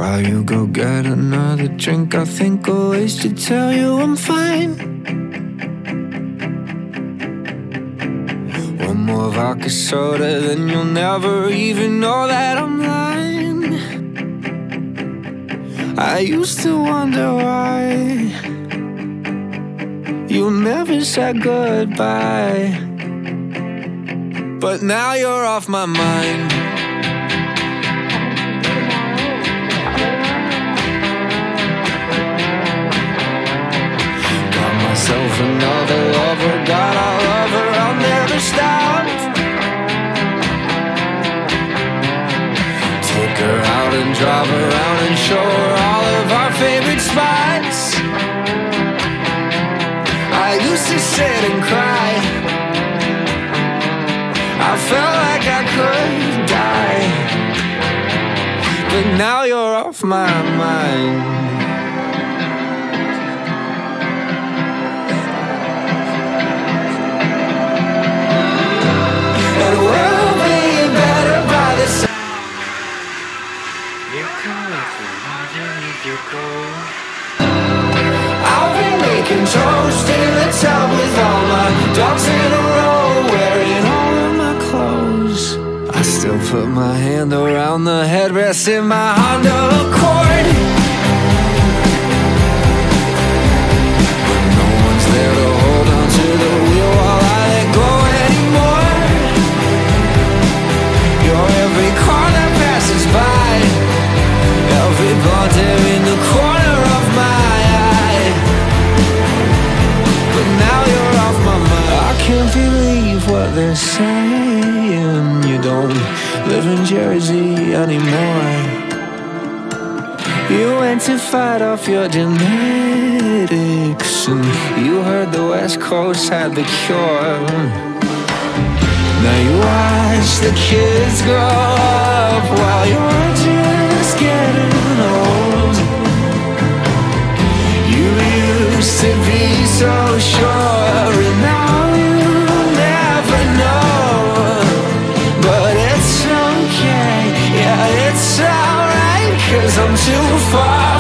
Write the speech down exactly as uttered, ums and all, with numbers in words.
While you go get another drink, I think I'll ways to tell you I'm fine. One more vodka soda, then you'll never even know that I'm lying. I used to wonder why you never said goodbye, but now you're off my mind. Got myself another lover, got a lover, I'll never stop. Take her out and drive around and show her all of our favorite spots. I used to sit and cry, I felt like I could die, but now you're off my mind. And we'll be better by the side. You're coming from underneath your coat. I'll be making toast in the tub with all my dogs in a row, wearing all of my clothes. I still put my hand around the headrest in my Honda Accord, but no one's there to hold on to the wheel while I let go anymore. You're every car that passes by, every blonde hair in the corner of my eye, but now you're off my mind. I can't believe what they're saying, you don't live in Jersey anymore. You went to fight off your genetics, and you heard the West Coast had the cure. Now you watch the kids grow up while you're just getting old. You used to be so sure, and now you never know. But it's okay, yeah, it's alright, 'cause I'm too far